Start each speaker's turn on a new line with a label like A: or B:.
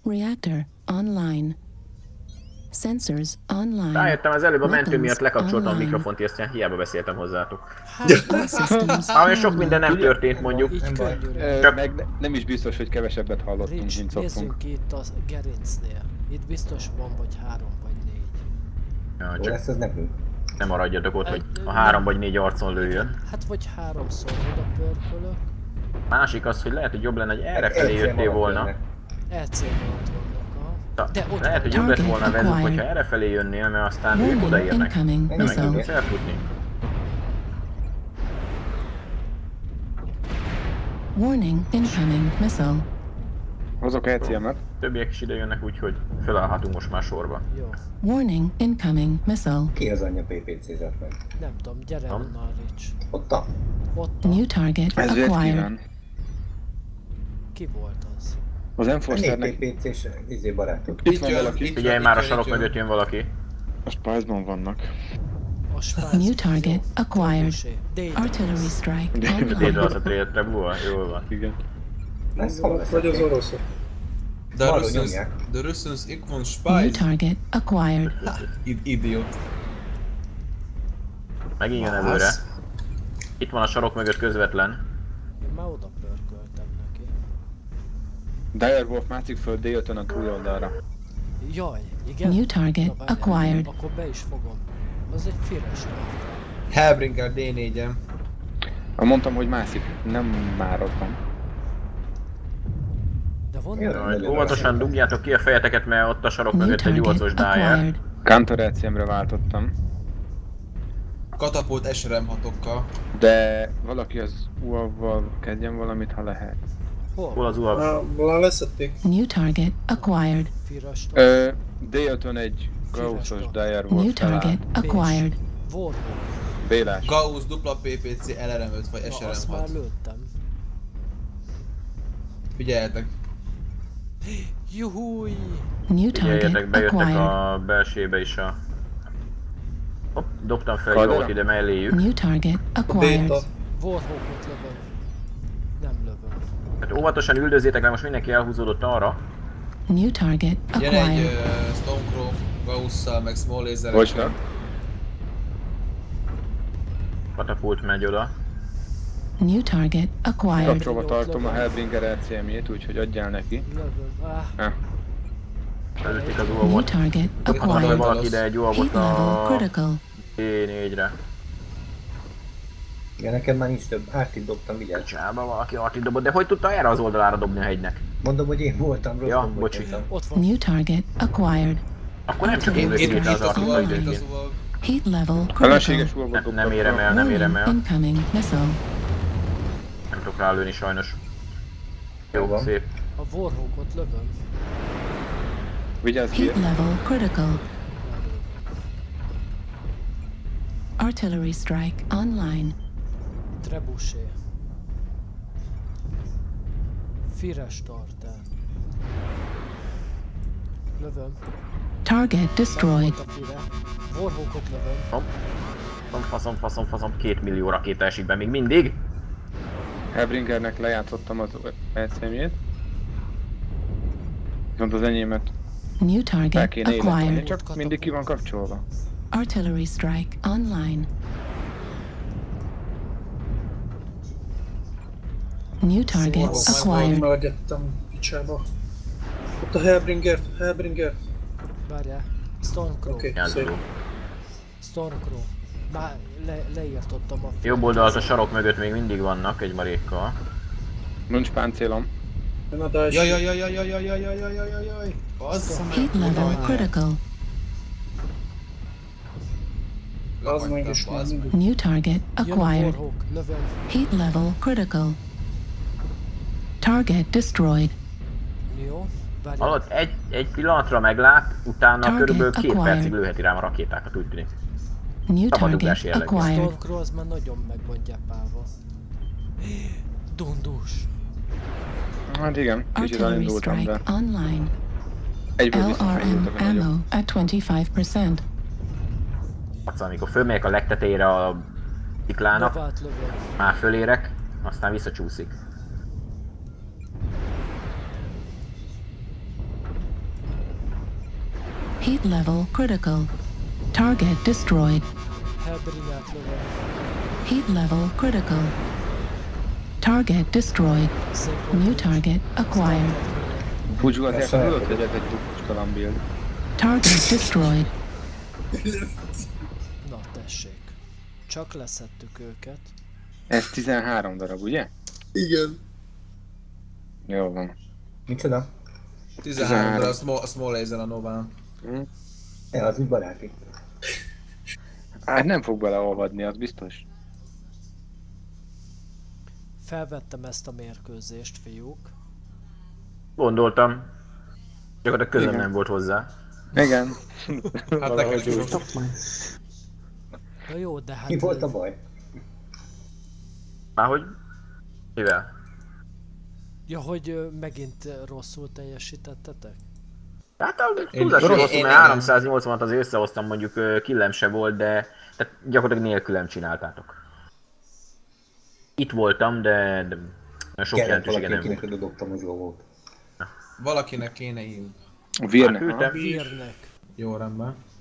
A: Reactor online. Sensors online.
B: Rájöttem, az előbb a mentő miatt lekapcsoltam a mikrofont, és aztán hiába beszéltem hozzátok. Olyan sok minden nem történt mondjuk.
C: Meg nem is biztos, hogy kevesebbet hallottunk, mint szoktunk.
D: Nézzünk ki itt a gerincnél. Itt biztos van vagy 3 vagy 4.
B: Ja,
E: Csak lesz ez nekünk?
B: nem maradjatok ott, hogy a 3 vagy 4 arcon lőjön.
D: Hát vagy 3-szor oda pörkölök.
B: Másik az, hogy lehet, hogy jobb lenne, hogy errefelé jöttél volna.
D: EC-ben ott vannak,
B: De ott lehet, hogy jobb lett volna vezük, hogyha errefelé jönnél, mert aztán ők odaérnek. Nem meg tudsz elfutni.
A: Warning, incoming missile.
C: Hozok ECM-et.
B: Többiek is ide jönnek, úgyhogy felállhatunk most már sorba.
D: Jó.
A: Warning, incoming missile.
E: Ki az anyja PPC-zett meg?
D: Nem tudom, gyere onnan, Rich.
E: Ott.
A: New target
C: Ezért
A: acquired.
C: kíván.
D: Ki volt az?
C: Az Enforcernek...
E: PPC-s barátok.
C: Itt van valaki.
B: Figyelj, már a sarok mögött jön valaki.
C: A Spice-ban vannak.
D: A Spice.
A: New target acquired.
D: Dél.
A: Artillery strike
B: Dédre
A: online.
B: az a Trebua? Jól van.
C: Igen.
E: Lesz hol lesz?
F: Vagy az oroszok.
G: The Russians equal
A: New
G: spies.
A: target acquired.
G: Idiot.
B: Megint jön előre. Itt van a sarok mögött közvetlen.
D: Én már oda pörköltem neki.
C: Direwolf mászik föl D5-ön a túloldalra.
D: Jaj, igen?
A: New target
D: Na, várjál,
A: acquired.
D: Akkor be is fogom. Az egy fires target.
G: Hellbringer D4-em.
C: Mondtam, hogy mászik. Nem már ott van.
D: De van
E: Jaj,
B: Óvatosan dugjátok ki a fejeteket, mert ott a sarok
A: New
B: mögött egy
A: target
B: nyolcos Dyer.
A: acquired.
C: Counter ECM-re váltottam.
G: Katapult SRM 6-okkal.
C: De valaki az UAV-val kezdjen valamit, ha lehet.
B: Hol az UAV?
F: Már leszették.
A: New target acquired.
D: Fires target.
C: D5-ön egy Gauss-os
A: New
C: Direwolf feláll.
A: target acquired.
D: Warhawk.
C: Bélás.
G: Gauss dupla PPC LRM 5 vagy
D: Na,
G: SRM
D: azt már
G: 6.
D: lőttem.
G: Figyeljetek.
D: Juhúj!
A: New
B: Figyeljetek,
A: target
B: bejöttek
A: acquired.
B: a belsébe is a... Hopp, dobtam fel
C: Kaldera?
B: jót ide melléjük.
A: New target acquired.
F: Déta.
D: Warhawkot lövöm. Nem lövöm.
B: Hát óvatosan üldözzétek, mert most mindenki elhúzódott arra.
A: New target
G: Jön egy
A: acquired.
G: Stonecrow Gauss-szal meg Small Laser.
C: Bocsánat.
B: Katapult megy oda.
A: New target acquired.
C: Kapcsolva tartom a Hellbringer ECM-jét, úgyhogy adjál neki.
D: Lövöm. Ah,
B: Előtték az
A: New
B: UAV-ot.
A: target
B: Mondom
A: acquired.
B: valaki ide egy UAV-ot
A: Heat level
B: a
A: critical.
B: D4-re.
E: Igen, neked már nincs több. Ártit dobtam, vigyázz.
B: Csába valaki artit dobott, de hogy tudta erre az oldalára dobni a hegynek?
E: Mondom, hogy én voltam, rossz
B: Ja,
E: nem
B: bocsi.
E: voltam.
D: ott van.
A: New target acquired.
B: Akkor nem csak én lőttem
G: Itt
B: ide az
G: az
B: artot
G: UAV, itt
B: időnként.
G: az UAV.
A: Heat level
C: Ellenséges
A: critical.
C: UAV-ot
B: Nem érem el, nem érem
A: Warning,
B: el.
A: incoming missile.
B: Nem tudok rálőni sajnos. Jó,
E: van.
B: szép.
D: A Warhawkot lövöm.
C: Vigyázz ki!
A: Heat level critical. Artillery strike online.
D: Trebuchet. Fires tartál. Lövöm.
A: Target destroyed.
D: Megvolt a fire. Warhawkot lövöm.
B: Faszom, 2 millió rakéta esik be még mindig.
C: Hellbringernek lejátszottam az ECM-jét. Viszont az enyémet
A: New
C: el
A: target
C: kéne életni,
A: acquired.
C: csak mindig ki van kapcsolva.
A: Artillery strike online. New target acquired.
F: Melegedtem picsába. Ott a Hellbringer.
D: Várjál. Stormcrow.
F: Oké,
B: Jelző.
F: szép.
D: Stormcrow. Már leírtottam a
B: Jobb oldalt a sarok mögött még mindig vannak egy marékkal.
C: Nincs páncélom.
F: Jön a Daesh.
G: Jaj. Bassza meg.
A: Heat level critical.
F: Az meg is már mindig.
A: New target
D: Jön a
A: acquired.
D: Warhawk. Lövöm.
A: Heat level critical. Target destroyed.
D: Jó. Várjál.
B: Hallod, egy pillanatra meglát, utána
A: Target
B: körülbelül 2
A: acquired.
B: percig lőheti rám a rakétákat, úgy tűnik.
A: New
B: Szabadugás
A: target
B: jellegű.
A: acquired.
D: Stormcrow az már nagyon meg van gyepálva. Dundus.
C: Hát igen, kicsit
A: Artillery
C: elindultam, de
A: strike online.
C: egyből
A: LRM
C: visszakerültem a nagyobb.
A: ammo at 25%.
B: Aztán amikor fölmegyek a legtetejére a sziklának,
D: Novát lövöm.
B: már fölérek, aztán visszacsúszik.
A: Heat level critical. Target destroyed.
D: Hellbringert lövöm.
A: Heat level critical. Target destroyed. New target acquired.
C: Pucsgatják a tudod, hogy ez egy pucskalan build.
A: Target destroyed.
D: Na tessék. Csak leszettük őket.
C: Ez 13 darab, ugye?
F: Igen.
C: Jó van.
E: Micsoda?
G: 13 darab small laser a Nován.
E: Az úgy baráti.
C: Hát nem fog beleolvadni, az biztos.
D: Felvettem ezt a mérkőzést, fiúk.
B: Gondoltam. Gyakorlatilag közöm
C: Igen.
B: nem volt hozzá.
C: Igen.
G: Hát neked is.
D: Na jó, de hát...
E: Mi volt a baj?
B: Márhogy? Mivel?
D: Ja, hogy megint rosszul teljesítettetek?
B: Hát a
G: Én-
B: túlzás
G: én-
B: rosszul,
G: én-
B: mert
G: igen.
B: 380-at az összehoztam, mondjuk killem se volt, de tehát gyakorlatilag nélkülem csináltátok. Itt voltam, de sok
E: Kellett
B: jelentősége
E: valaki,
B: nem
E: akinek
B: volt.
E: dobtam, az jó volt.
G: Valakinek kéne hívni.
C: Virnek,
B: Küldtem.
C: aha.
D: Vírnek.
G: Jó rendben.